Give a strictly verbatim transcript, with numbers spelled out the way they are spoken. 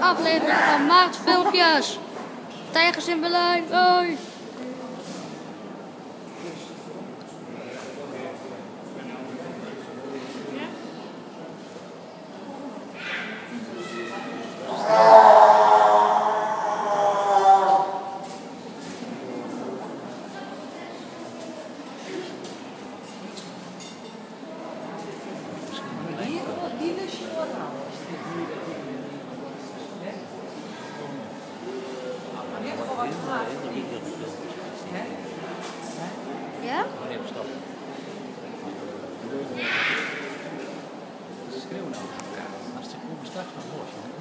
aflevering van Maart's Filmpjes. Tijgers in Berlijn, hoi! Ja? Ze schreeuwen over elkaar. Als ze komen straks naar huis.